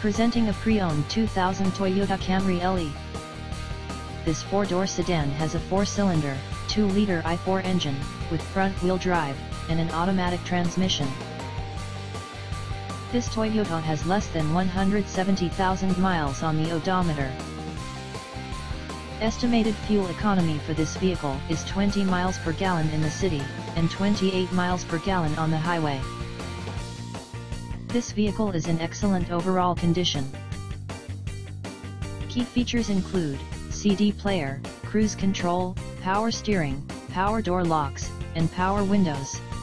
Presenting a pre-owned 2000 Toyota Camry LE. This four-door sedan has a 4-cylinder, 2-liter i4 engine, with front-wheel drive, and an automatic transmission. This Toyota has less than 170,000 miles on the odometer. Estimated fuel economy for this vehicle is 20 miles per gallon in the city, and 28 miles per gallon on the highway. This vehicle is in excellent overall condition. Key features include CD player, cruise control, power steering, power door locks, and power windows.